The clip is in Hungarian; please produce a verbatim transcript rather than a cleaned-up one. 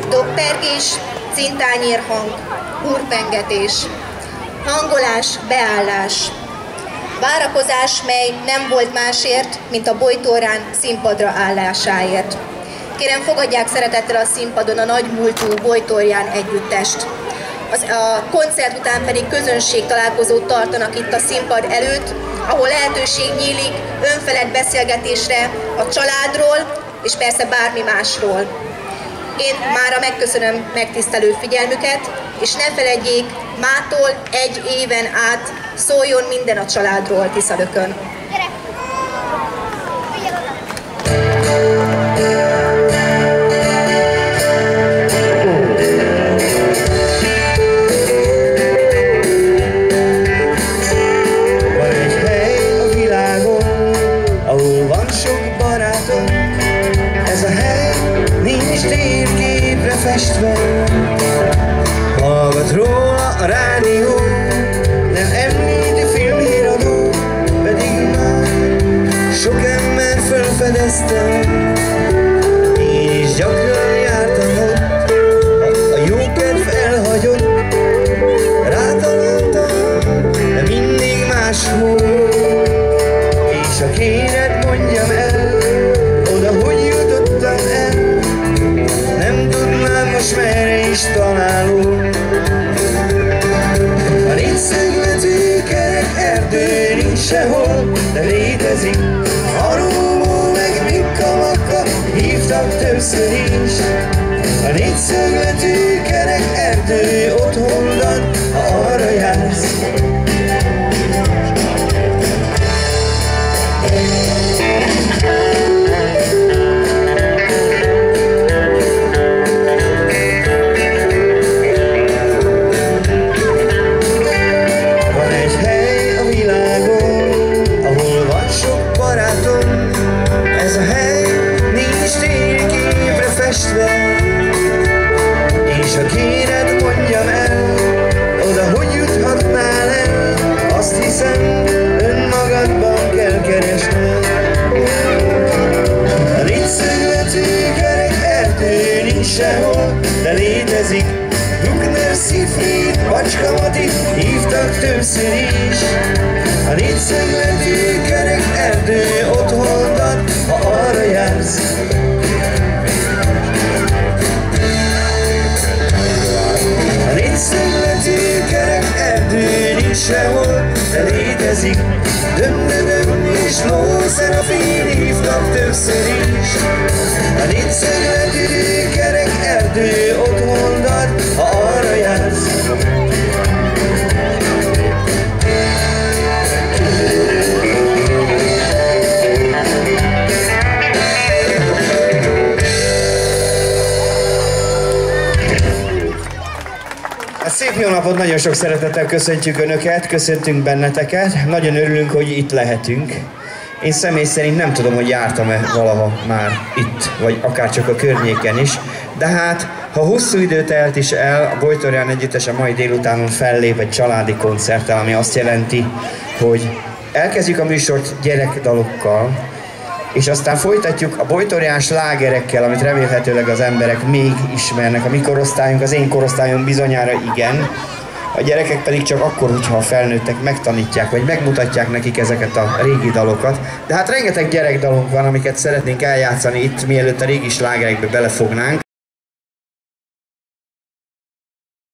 Dobpergés, cintányérhang, húrpengetés, hangolás, beállás, várakozás, mely nem volt másért, mint a bojtorrán színpadra állásáért. Kérem, fogadják szeretettel a színpadon a nagy múltú Bojtorján együttest. Az, a koncert után pedig közönség találkozót tartanak itt a színpad előtt, ahol lehetőség nyílik önfelett beszélgetésre a családról, és persze bármi másról. Én mára megköszönöm megtisztelő figyelmüket, és ne feledjék, mától egy éven át szóljon minden a családról Tiszalökön. Van egy hely a világon, ahol van sok barátom. Ez a hely nincs térképre festve, hallgat róla a rádió, nem említi filmhíradó, pedig már sok ember felfedezte. Én is gyakran jártam ott, a jókedv elhagyott, rátaláltam, de mindig máshol. És ha kéred, mondjam el, oda hogy jutottam el, nem tudnám most merre is találom. A négyszögletű kerek erdő nincs sehol, de létezik. A Rómó meg Mikka Makka hívtak többször is. A négyszögletű kerek erdő otthondan, ha arra jársz. És ha kéred, mondjam el, oda hogy juthatnál el, azt hiszem, önmagadban kell keresned. A négyszögletű kerek erdő nincs sehol, de létezik. Bruckner, Siegfried, Bacska Mati hívtak többször is. A négyszögletű kerek erdő otthondan, ha arra jársz. A négyszögletű kerek erdő nincs sehol, de létezik. Döm-döm és Ló Szerafin hívtak többször is. A négyszögletű kerek erdő otthondan, ha arra jársz. Szép jó napot, nagyon sok szeretettel köszöntjük Önöket, köszöntünk benneteket. Nagyon örülünk, hogy itt lehetünk. Én személy szerint nem tudom, hogy jártam-e valaha már itt, vagy akár csak a környéken is. De hát, ha hosszú idő telt is el, a Bojtorján együttes a mai délutánon fellép egy családi koncerttel, ami azt jelenti, hogy elkezdjük a műsort gyerekdalokkal, és aztán folytatjuk a bojtorján slágerekkel, amit remélhetőleg az emberek még ismernek. A mi korosztályunk, az én korosztályom bizonyára igen. A gyerekek pedig csak akkor, hogyha a felnőttek megtanítják, vagy megmutatják nekik ezeket a régi dalokat. De hát rengeteg gyerekdalunk van, amiket szeretnénk eljátszani itt, mielőtt a régi slágerekbe belefognánk.